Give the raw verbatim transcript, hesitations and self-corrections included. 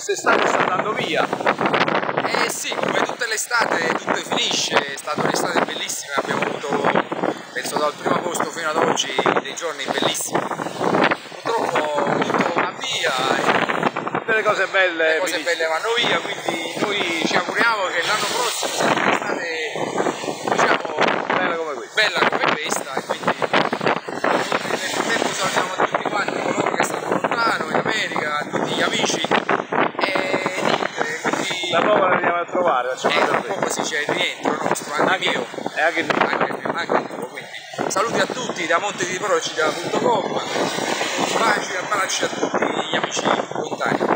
quest'estate sta andando via. Eh sì, come tutte le estate, tutto finisce, è stata un'estate bellissima, abbiamo avuto, penso dal primo agosto fino ad oggi, dei giorni bellissimi. Purtroppo tutto va via, tutte le cose belle, le cose belle vanno via, quindi noi ci auguriamo che l'anno prossimo sia un'estate, diciamo, bella come questa. Bella come questa, e quindi nel frattempo salutiamo a tutti quanti coloro che stanno lontano, in America, a tutti gli amici, e niente, quindi... Da poco la andiamo a trovare, eh, tra poco si c'è il rientro nostro, anche, anche mio, e anche il mio, anche mio, anche il tuo, quindi saluti a tutti da monte di procida punto com, baci e abbracci a tutti gli amici lontani.